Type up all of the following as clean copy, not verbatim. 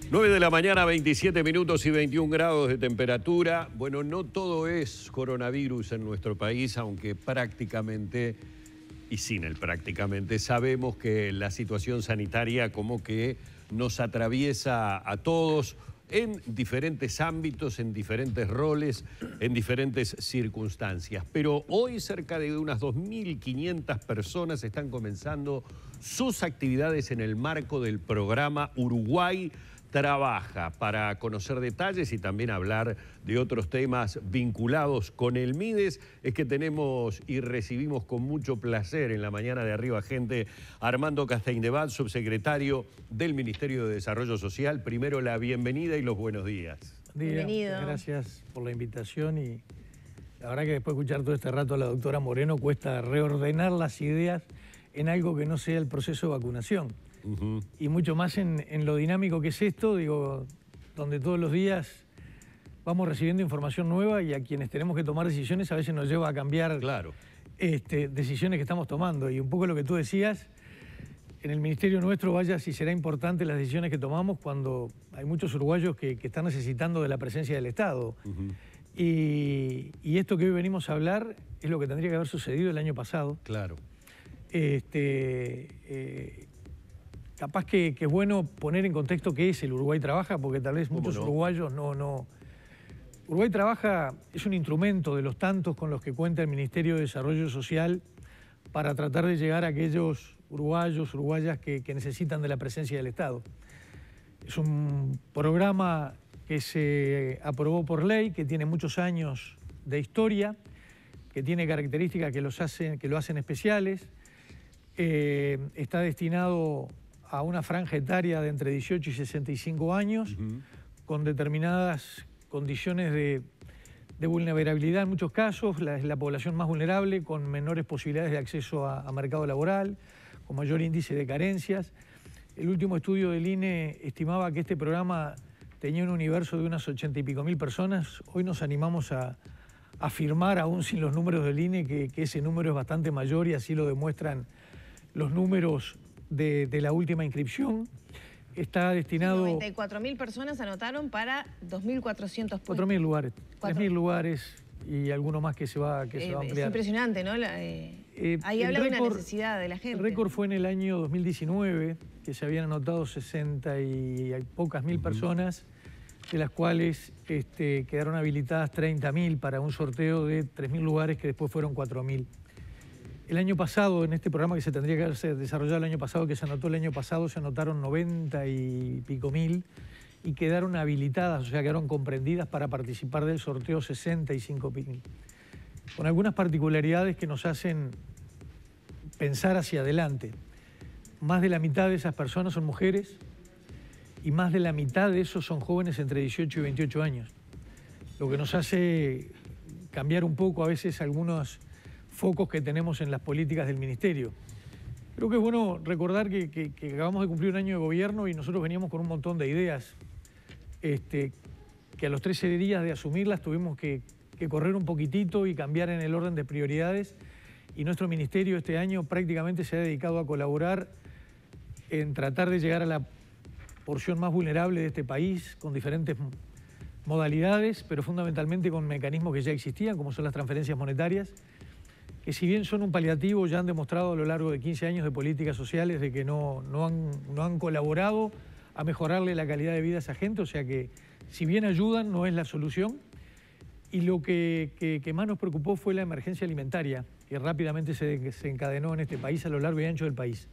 9 de la mañana, 27 minutos y 21 grados de temperatura. Bueno, no todo es coronavirus en nuestro país, aunque prácticamente, y sin el prácticamente, sabemos que la situación sanitaria como que nos atraviesa a todos en diferentes ámbitos, en diferentes roles, en diferentes circunstancias. Pero hoy cerca de unas 2.500 personas están comenzando sus actividades en el marco del programa Uruguay Trabaja. Para conocer detalles y también hablar de otros temas vinculados con el MIDES, es que tenemos y recibimos con mucho placer en la mañana de Arriba Gente a Armando Castañebat, subsecretario del Ministerio de Desarrollo Social. Primero la bienvenida y los buenos días. Bienvenido. Gracias por la invitación y la verdad que después de escuchar todo este rato a la doctora Moreno cuesta reordenar las ideas en algo que no sea el proceso de vacunación. Y mucho más en lo dinámico que es esto, digo, donde todos los días vamos recibiendo información nueva y a quienes tenemos que tomar decisiones a veces nos lleva a cambiar decisiones que estamos tomando. Y un poco lo que tú decías, en el ministerio nuestro, vaya si será importante las decisiones que tomamos cuando hay muchos uruguayos que están necesitando de la presencia del Estado. Y esto que hoy venimos a hablar es lo que tendría que haber sucedido el año pasado. Claro. Capaz que es bueno poner en contexto qué es el Uruguay Trabaja, porque tal vez muchos uruguayos no. Uruguay Trabaja es un instrumento de los tantos con los que cuenta el Ministerio de Desarrollo Social para tratar de llegar a aquellos uruguayos, uruguayas que necesitan de la presencia del Estado. Es un programa que se aprobó por ley, que tiene muchos años de historia, que tiene características que lo hacen especiales. Está destinado a una franja etaria de entre 18 y 65 años, con determinadas condiciones de vulnerabilidad en muchos casos, la población más vulnerable, con menores posibilidades de acceso a mercado laboral, con mayor índice de carencias. El último estudio del INE estimaba que este programa tenía un universo de unas 80 y pico mil personas. Hoy nos animamos a afirmar, aún sin los números del INE, que ese número es bastante mayor y así lo demuestran los números de la última inscripción. Está destinado... 94.000 personas anotaron para 2.400 puestos. 4.000 lugares, 3.000 lugares y alguno más que se va a ampliar. Es impresionante, ¿no? Ahí habla de una necesidad de la gente. El récord fue en el año 2019, que se habían anotado 60 y pocas mil personas, de las cuales quedaron habilitadas 30.000 para un sorteo de 3.000 lugares que después fueron 4.000. El año pasado, en este programa que se tendría que haberse desarrollado el año pasado, que se anotó el año pasado, se anotaron 90 y pico mil y quedaron habilitadas, o sea, quedaron comprendidas para participar del sorteo 65.000. Con algunas particularidades que nos hacen pensar hacia adelante. Más de la mitad de esas personas son mujeres y más de la mitad de esos son jóvenes entre 18 y 28 años. Lo que nos hace cambiar un poco a veces algunos focos que tenemos en las políticas del Ministerio. Creo que es bueno recordar que acabamos de cumplir un año de gobierno y nosotros veníamos con un montón de ideas que a los 13 días de asumirlas tuvimos que correr un poquitito y cambiar en el orden de prioridades, y nuestro Ministerio este año prácticamente se ha dedicado a colaborar en tratar de llegar a la porción más vulnerable de este país con diferentes modalidades, pero fundamentalmente con mecanismos que ya existían, como son las transferencias monetarias, que si bien son un paliativo, ya han demostrado a lo largo de 15 años de políticas sociales de que no han colaborado a mejorarle la calidad de vida a esa gente, o sea que si bien ayudan, no es la solución. Y lo que más nos preocupó fue la emergencia alimentaria, que rápidamente se encadenó en este país a lo largo y ancho del país.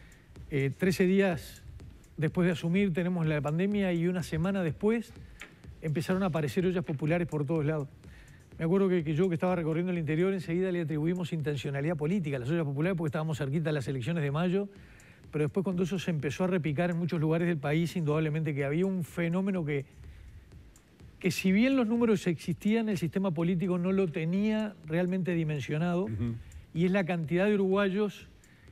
13 días después de asumir tenemos la pandemia y una semana después empezaron a aparecer ollas populares por todos lados. Me acuerdo que yo, que estaba recorriendo el interior, enseguida le atribuimos intencionalidad política a las ollas populares porque estábamos cerquita de las elecciones de mayo, pero después cuando eso se empezó a repicar en muchos lugares del país, indudablemente que había un fenómeno que si bien los números existían, el sistema político no lo tenía realmente dimensionado, y es la cantidad de uruguayos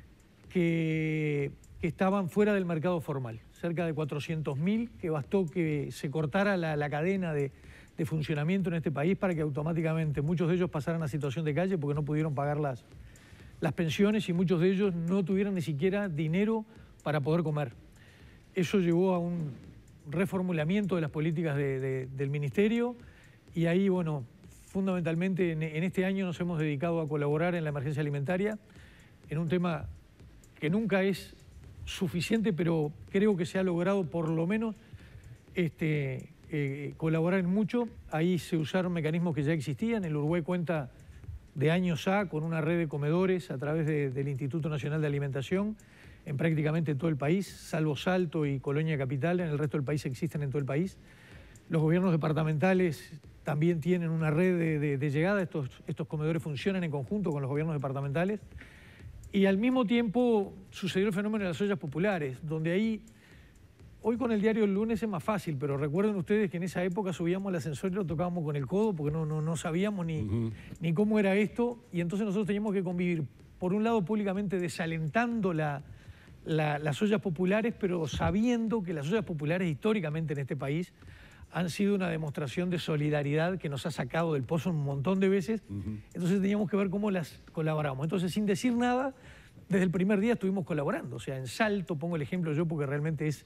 que estaban fuera del mercado formal, cerca de 400.000, que bastó que se cortara la cadena de funcionamiento en este país para que automáticamente muchos de ellos pasaran a situación de calle porque no pudieron pagar las pensiones y muchos de ellos no tuvieran ni siquiera dinero para poder comer. Eso llevó a un reformulamiento de las políticas del Ministerio, y ahí, bueno, fundamentalmente en este año nos hemos dedicado a colaborar en la emergencia alimentaria, en un tema que nunca es suficiente, pero creo que se ha logrado por lo menos colaborar en mucho. Ahí se usaron mecanismos que ya existían. El Uruguay cuenta de años con una red de comedores a través del Instituto Nacional de Alimentación en prácticamente todo el país, salvo Salto y Colonia Capital. En el resto del país existen en todo el país. Los gobiernos departamentales también tienen una red de llegada. Estos comedores funcionan en conjunto con los gobiernos departamentales. Y al mismo tiempo sucedió el fenómeno de las ollas populares, donde ahí, hoy con el diario El Lunes es más fácil, pero recuerden ustedes que en esa época subíamos al ascensor y lo tocábamos con el codo porque no sabíamos ni cómo era esto, y entonces nosotros teníamos que convivir, por un lado públicamente desalentando las ollas populares, pero sabiendo que las ollas populares históricamente en este país han sido una demostración de solidaridad que nos ha sacado del pozo un montón de veces. Entonces teníamos que ver cómo las colaboramos. Entonces, sin decir nada, desde el primer día estuvimos colaborando. O sea, en Salto, pongo el ejemplo yo porque realmente es...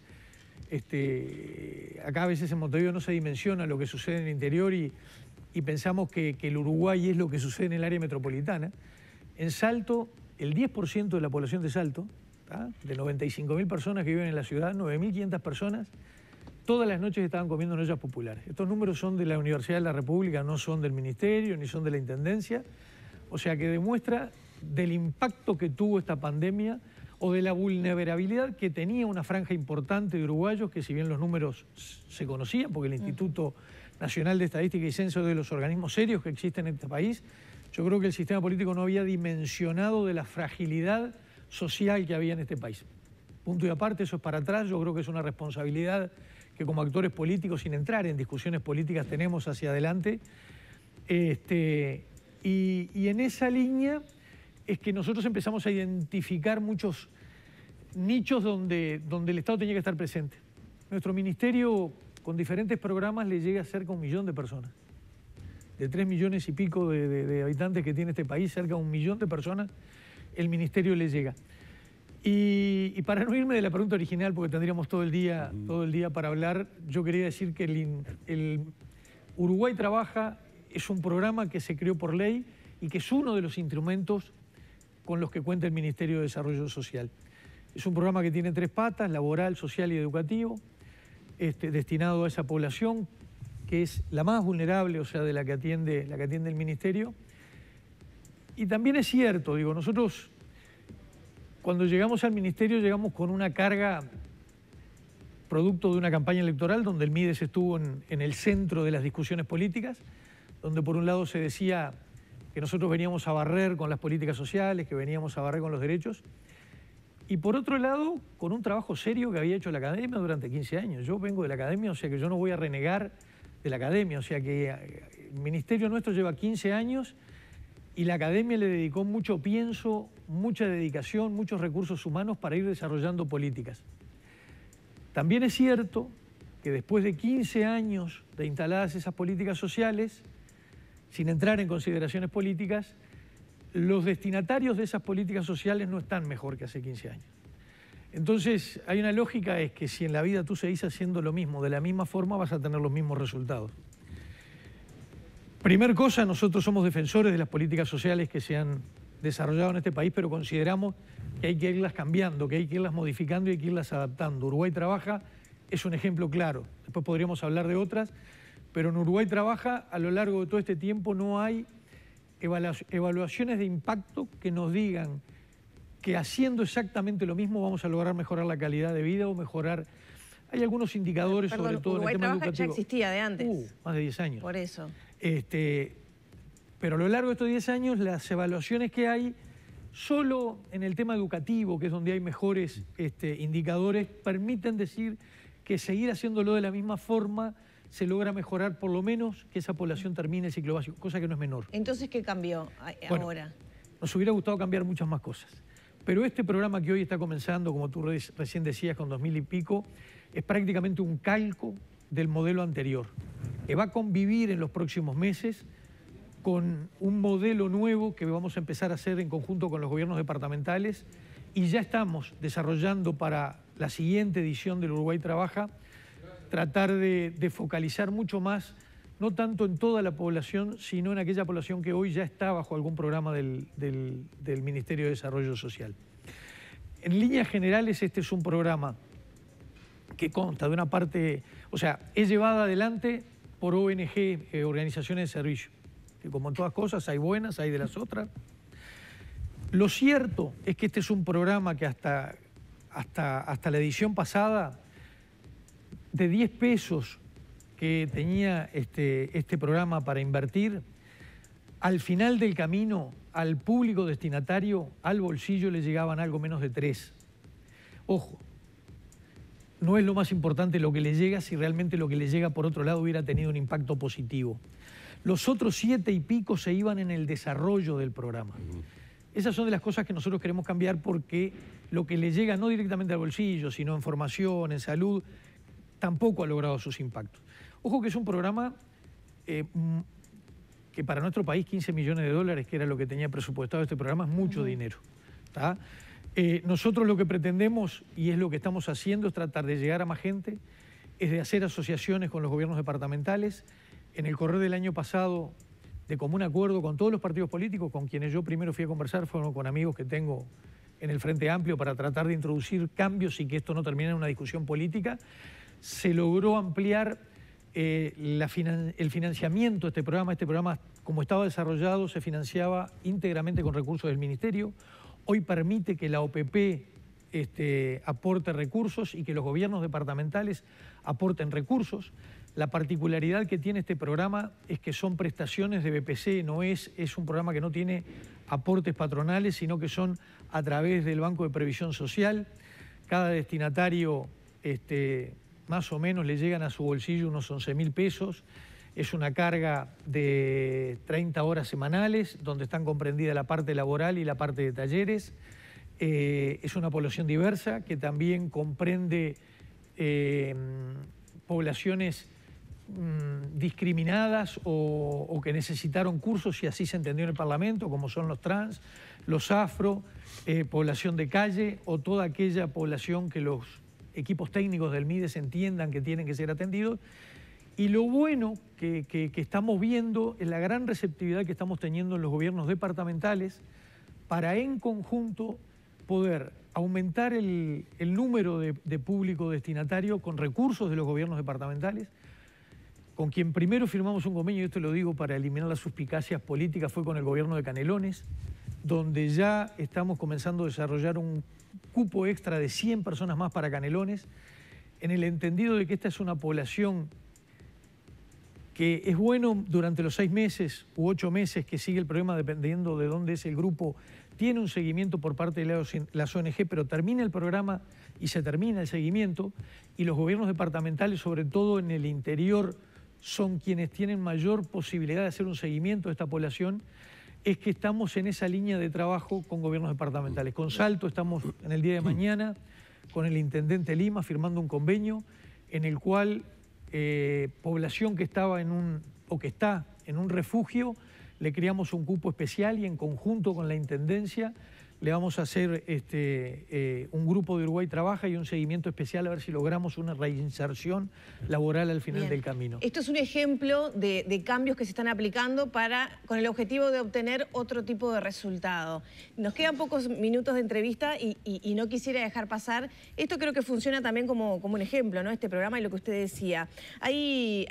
acá a veces en Montevideo no se dimensiona lo que sucede en el interior y pensamos que el Uruguay es lo que sucede en el área metropolitana. En Salto, el 10% de la población de Salto, de 95.000 personas que viven en la ciudad, 9.500 personas, todas las noches estaban comiendo en ollas populares. Estos números son de la Universidad de la República, no son del Ministerio, ni son de la Intendencia. O sea que demuestra del impacto que tuvo esta pandemia o de la vulnerabilidad que tenía una franja importante de uruguayos, que si bien los números se conocían, porque el Instituto Nacional de Estadística y Censo es de los organismos serios que existen en este país, yo creo que el sistema político no había dimensionado de la fragilidad social que había en este país. Punto y aparte, eso es para atrás. Yo creo que es una responsabilidad que como actores políticos, sin entrar en discusiones políticas, tenemos hacia adelante. Y en esa línea es que nosotros empezamos a identificar muchos nichos donde el Estado tenía que estar presente. Nuestro ministerio, con diferentes programas, le llega a cerca de 1 millón de personas. De 3 millones y pico de habitantes que tiene este país, cerca de 1 millón de personas, el ministerio le llega. Y para no irme de la pregunta original, porque tendríamos todo el día para hablar, yo quería decir que el Uruguay Trabaja es un programa que se creó por ley y que es uno de los instrumentos con los que cuenta el Ministerio de Desarrollo Social. Es un programa que tiene 3 patas, laboral, social y educativo, destinado a esa población que es la más vulnerable, o sea, de la que atiende el Ministerio. Y también es cierto, digo, nosotros cuando llegamos al Ministerio llegamos con una carga producto de una campaña electoral donde el MIDES estuvo en el centro de las discusiones políticas, donde por un lado se decía que nosotros veníamos a barrer con las políticas sociales, que veníamos a barrer con los derechos, y por otro lado, con un trabajo serio que había hecho la academia durante 15 años. Yo vengo de la academia, o sea que yo no voy a renegar de la academia, o sea que el ministerio nuestro lleva 15 años y la academia le dedicó mucho pienso, mucha dedicación, muchos recursos humanos para ir desarrollando políticas. También es cierto que después de 15 años de instaladas esas políticas sociales, sin entrar en consideraciones políticas, los destinatarios de esas políticas sociales no están mejor que hace 15 años. Entonces, hay una lógica, es que si en la vida tú seguís haciendo lo mismo, de la misma forma vas a tener los mismos resultados. Primer cosa, nosotros somos defensores de las políticas sociales que se han desarrollado en este país, pero consideramos que hay que irlas cambiando, que hay que irlas modificando y hay que irlas adaptando. Uruguay Trabaja es un ejemplo claro. Después podríamos hablar de otras, pero en Uruguay Trabaja, a lo largo de todo este tiempo, no hay evaluaciones de impacto que nos digan que haciendo exactamente lo mismo vamos a lograr mejorar la calidad de vida o mejorar... Hay algunos indicadores, sobre todo en el tema educativo. Ya existía de antes. Más de 10 años. Por eso. Pero a lo largo de estos 10 años, las evaluaciones que hay, solo en el tema educativo, que es donde hay mejores indicadores, permiten decir que seguir haciéndolo de la misma forma se logra mejorar por lo menos que esa población termine el ciclo básico, cosa que no es menor. Entonces, ¿qué cambió ahora? Nos hubiera gustado cambiar muchas más cosas. Pero este programa que hoy está comenzando, como tú recién decías, con 2000 y pico, es prácticamente un calco del modelo anterior, que va a convivir en los próximos meses con un modelo nuevo que vamos a empezar a hacer en conjunto con los gobiernos departamentales y ya estamos desarrollando para la siguiente edición del Uruguay Trabaja tratar de focalizar mucho más, no tanto en toda la población, sino en aquella población que hoy ya está bajo algún programa del Ministerio de Desarrollo Social. En líneas generales, este es un programa que consta de una parte, o sea, es llevada adelante por ONG, organizaciones de servicio, que como en todas cosas hay buenas, hay de las otras. Lo cierto es que este es un programa que hasta la edición pasada, de 10 pesos que tenía este programa para invertir, al final del camino, al público destinatario, al bolsillo le llegaban algo menos de 3. Ojo, no es lo más importante lo que le llega si realmente lo que le llega por otro lado hubiera tenido un impacto positivo. Los otros 7 y pico se iban en el desarrollo del programa. Esas son de las cosas que nosotros queremos cambiar porque lo que le llega no directamente al bolsillo, sino en formación, en salud, tampoco ha logrado sus impactos. Ojo que es un programa que para nuestro país 15 millones de dólares, que era lo que tenía presupuestado este programa, es mucho dinero. ¿Tá? Nosotros lo que pretendemos, y es lo que estamos haciendo, es tratar de llegar a más gente, es de hacer asociaciones con los gobiernos departamentales. En el correr del año pasado, de común acuerdo con todos los partidos políticos, con quienes yo primero fui a conversar, fueron con amigos que tengo en el Frente Amplio para tratar de introducir cambios y que esto no termine en una discusión política, se logró ampliar el financiamiento de este programa. Este programa, como estaba desarrollado, se financiaba íntegramente con recursos del Ministerio. Hoy permite que la OPP aporte recursos y que los gobiernos departamentales aporten recursos. La particularidad que tiene este programa es que son prestaciones de BPC, es un programa que no tiene aportes patronales, sino que son a través del Banco de Previsión Social. Cada destinatario más o menos le llegan a su bolsillo unos 11.000 pesos. Es una carga de 30 horas semanales, donde están comprendidas la parte laboral y la parte de talleres. Es una población diversa que también comprende poblaciones discriminadas o que necesitaron cursos, y así se entendió en el Parlamento, como son los trans, los afro, población de calle o toda aquella población que los equipos técnicos del MIDES entiendan que tienen que ser atendidos. Y lo bueno que estamos viendo es la gran receptividad que estamos teniendo en los gobiernos departamentales para en conjunto poder aumentar el número de público destinatario con recursos de los gobiernos departamentales. Con quien primero firmamos un convenio, y esto lo digo para eliminar las suspicacias políticas, fue con el gobierno de Canelones, donde ya estamos comenzando a desarrollar un cupo extra de 100 personas más para Canelones, en el entendido de que esta es una población que es bueno durante los 6 meses u 8 meses que sigue el programa, dependiendo de dónde es el grupo, tiene un seguimiento por parte de las ONG, pero termina el programa y se termina el seguimiento, y los gobiernos departamentales, sobre todo en el interior, son quienes tienen mayor posibilidad de hacer un seguimiento de esta población. Es que estamos en esa línea de trabajo con gobiernos departamentales. Con Salto estamos en el día de mañana con el intendente Lima firmando un convenio en el cual población que estaba que está en un refugio, le creamos un cupo especial y en conjunto con la Intendencia le vamos a hacer un grupo de Uruguay Trabaja y un seguimiento especial a ver si logramos una reinserción laboral al final del camino. Esto es un ejemplo de cambios que se están aplicando con el objetivo de obtener otro tipo de resultado. Nos quedan pocos minutos de entrevista y no quisiera dejar pasar. Esto creo que funciona también como un ejemplo, ¿no? Este programa y lo que usted decía. Hay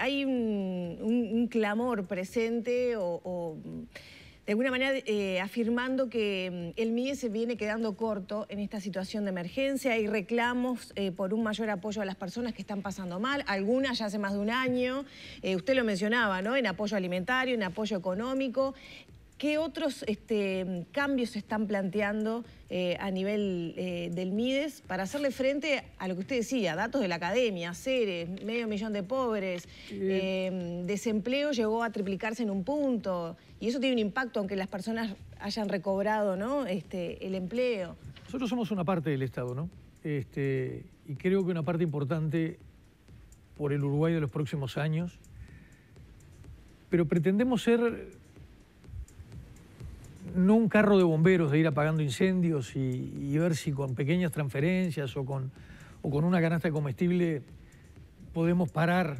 un clamor presente o de alguna manera afirmando que el MIDES se viene quedando corto en esta situación de emergencia. Hay reclamos por un mayor apoyo a las personas que están pasando mal, algunas ya hace más de un año. Usted lo mencionaba, ¿no? En apoyo alimentario, en apoyo económico. ¿Qué otros cambios se están planteando a nivel del MIDES para hacerle frente a lo que usted decía, datos de la academia, CERES, 500.000 de pobres, desempleo llegó a triplicarse en un punto, y eso tiene un impacto aunque las personas hayan recobrado, ¿no? El empleo? Nosotros somos una parte del Estado, ¿no? Y creo que una parte importante por el Uruguay de los próximos años, pero pretendemos ser no un carro de bomberos de ir apagando incendios y ver si con pequeñas transferencias o con una canasta de comestible podemos parar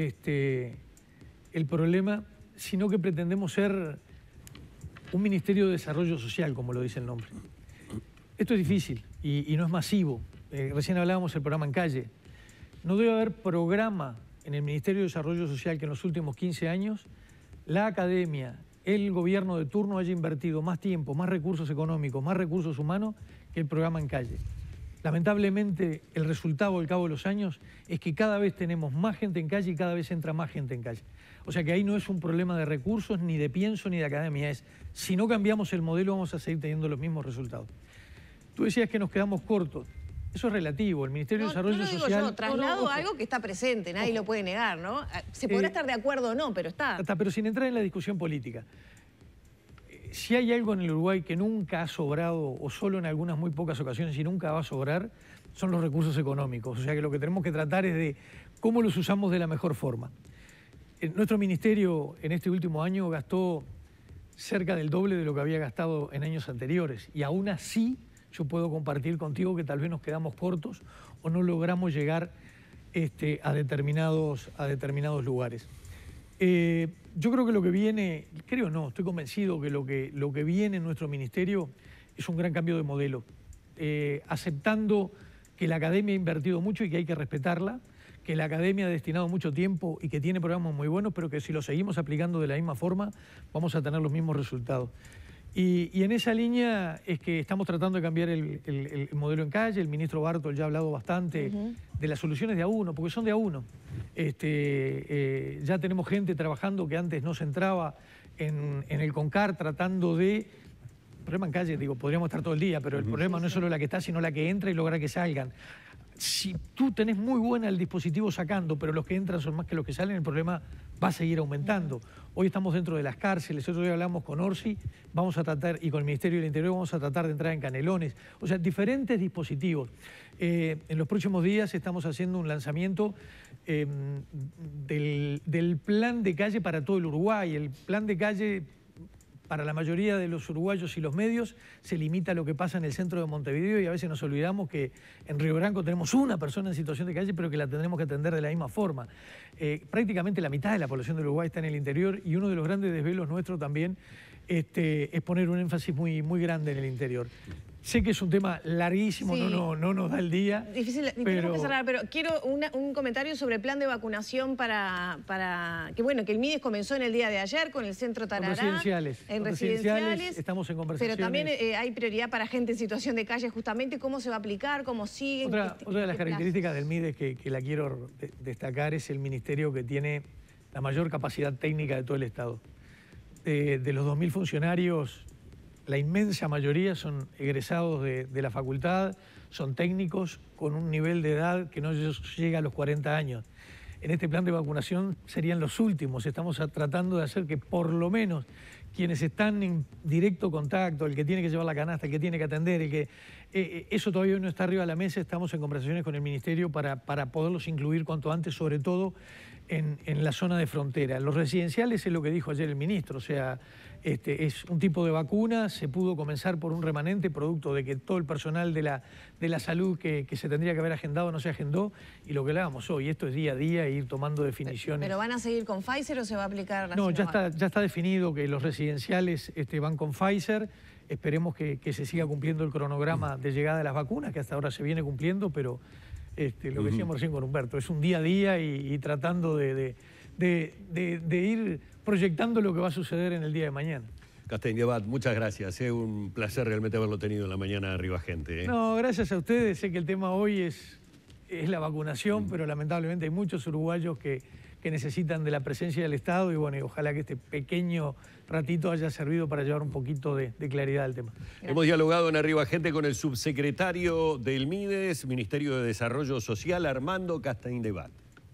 el problema, sino que pretendemos ser un Ministerio de Desarrollo Social, como lo dice el nombre. Esto es difícil y no es masivo. Recién hablábamos del programa En Calle. No debe haber programa en el Ministerio de Desarrollo Social que en los últimos 15 años la academia, el gobierno de turno haya invertido más tiempo, más recursos económicos, más recursos humanos que el programa En Calle. Lamentablemente, el resultado al cabo de los años es que cada vez tenemos más gente en calle y cada vez entra más gente en calle. O sea que ahí no es un problema de recursos, ni de pienso, ni de academia. Es, si no cambiamos el modelo, vamos a seguir teniendo los mismos resultados. Tú decías que nos quedamos cortos. Eso es relativo. El Ministerio de Desarrollo Social... Yo traslado algo que está presente, nadie lo puede negar, ¿no? Se podrá estar de acuerdo o no, pero está. Pero sin entrar en la discusión política. Si hay algo en el Uruguay que nunca ha sobrado, o solo en algunas muy pocas ocasiones y nunca va a sobrar, son los recursos económicos. O sea que lo que tenemos que tratar es de cómo los usamos de la mejor forma. Nuestro ministerio en este último año gastó cerca del doble de lo que había gastado en años anteriores. Y aún así yo puedo compartir contigo que tal vez nos quedamos cortos o no logramos llegar a determinados lugares. Yo creo que lo que viene, estoy convencido que lo que viene en nuestro ministerio es un gran cambio de modelo, aceptando que la academia ha invertido mucho y que hay que respetarla, que la academia ha destinado mucho tiempo y que tiene programas muy buenos, pero que si los seguimos aplicando de la misma forma vamos a tener los mismos resultados. Y en esa línea es que estamos tratando de cambiar el modelo en calle. El ministro Bartol ya ha hablado bastante de las soluciones de a uno, porque son de a uno. Ya tenemos gente trabajando que antes no se entraba en el CONCAR tratando de... El problema en calle, digo, podríamos estar todo el día, pero el problema no es solo la que está, sino la que entra y lograr que salgan. Si tú tenés muy buena el dispositivo sacando, pero los que entran son más que los que salen, el problema va a seguir aumentando. Hoy estamos dentro de las cárceles, otro día hablamos con Orsi, vamos a tratar, y con el Ministerio del Interior vamos a tratar de entrar en Canelones. O sea, diferentes dispositivos. En los próximos días estamos haciendo un lanzamiento del plan de calle para todo el Uruguay. El plan de calle... para la mayoría de los uruguayos y los medios se limita a lo que pasa en el centro de Montevideo y a veces nos olvidamos que en Río Branco tenemos una persona en situación de calle pero que la tendremos que atender de la misma forma. Prácticamente la mitad de la población del Uruguay está en el interior y uno de los grandes desvelos nuestros también es poner un énfasis muy, muy grande en el interior. Sé que es un tema larguísimo, sí. no nos da el día. Difícil, tenemos que cerrar, pero quiero un comentario sobre el plan de vacunación para que bueno, que el MIDES comenzó en el día de ayer con el centro Tarará. En residenciales estamos en conversaciones. Pero también hay prioridad para gente en situación de calle, justamente, cómo se va a aplicar, cómo sigue. Otra de las características del MIDES que la quiero destacar es el ministerio que tiene la mayor capacidad técnica de todo el Estado. De los 2.000 funcionarios... la inmensa mayoría son egresados de la facultad, son técnicos con un nivel de edad que no llega a los 40 años. En este plan de vacunación serían los últimos. Estamos tratando de hacer que por lo menos quienes están en directo contacto, el que tiene que llevar la canasta, el que tiene que atender, eso todavía no está arriba de la mesa. Estamos en conversaciones con el Ministerio para poderlos incluir cuanto antes, sobre todo en la zona de frontera. Los residenciales es lo que dijo ayer el ministro, o sea, es un tipo de vacuna, se pudo comenzar por un remanente producto de que todo el personal de la salud que se tendría que haber agendado no se agendó, y lo que hablábamos hoy, esto es día a día, ir tomando definiciones. ¿Pero van a seguir con Pfizer o se va a aplicar la No, ya está definido que los residenciales van con Pfizer. Esperemos que se siga cumpliendo el cronograma de llegada de las vacunas, que hasta ahora se viene cumpliendo, pero lo que decíamos recién con Humberto, es un día a día y tratando de ir proyectando lo que va a suceder en el día de mañana. Castañebat, muchas gracias. Es un placer realmente haberlo tenido en la mañana de Arriba Gente. No, gracias a ustedes. Sé que el tema hoy es la vacunación, pero lamentablemente hay muchos uruguayos que necesitan de la presencia del Estado y bueno, y ojalá que este pequeño ratito haya servido para llevar un poquito de claridad al tema. Gracias. Hemos dialogado en Arriba Gente con el subsecretario del MIDES, Ministerio de Desarrollo Social, Armando Castañebat.